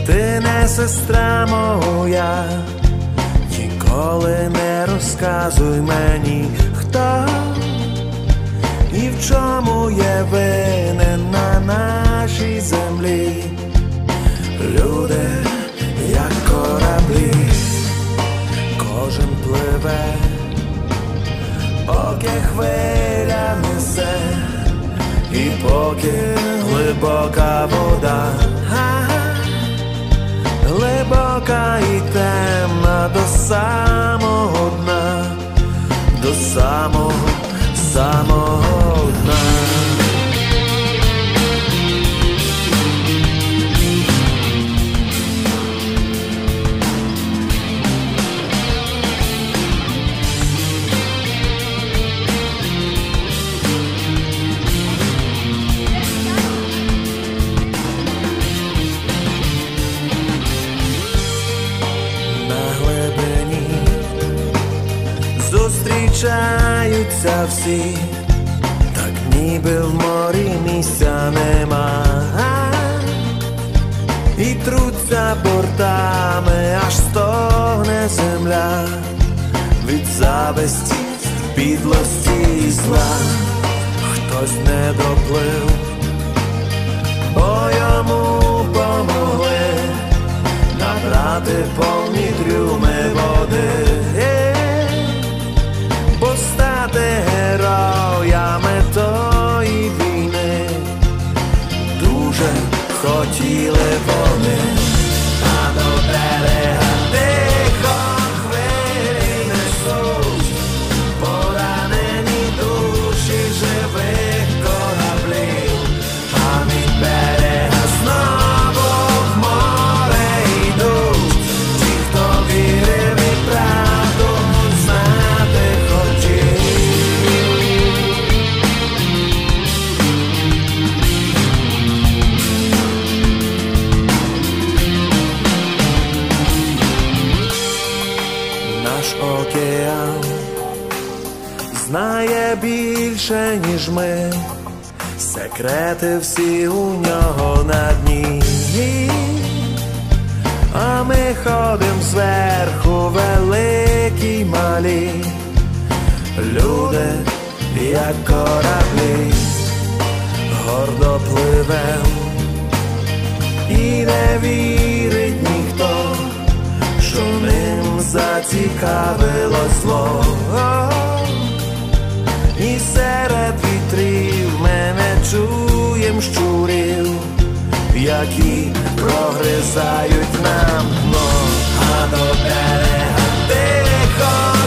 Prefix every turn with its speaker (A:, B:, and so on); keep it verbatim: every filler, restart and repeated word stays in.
A: Ти не сестра моя, ніколи не розказуй мені, хто і в чому є винен на нашій землі. Люди, як кораблі, кожен пливе, поки хвиля несе, і поки глибока вода, глибока і темна до самого дна, до самого, самого дна. Зустрічаються всі, так ніби в морі місця нема, і труться бортами, аж стогне земля від зависті, підлості і зла. Хтось не доплив, бо йому помогли набрати повні трюми води. Стати героями тої війни дуже хотіли вони, а до берега тихо хвилі несуть поранені душі живих кораблів, а від берега знову в море йдуть ті, хто вірив і правду знати хотів. Наш океан знає більше, ніж ми, секрети всі у нього на дні, а ми ходим зверху великі малі, люди, як кораблі, гордо пливем, і не вірить ніхто, що ним зацікавилось зло. І серед вітрів ми не чуєм щурів, які прогризають нам дно, а до берега тихо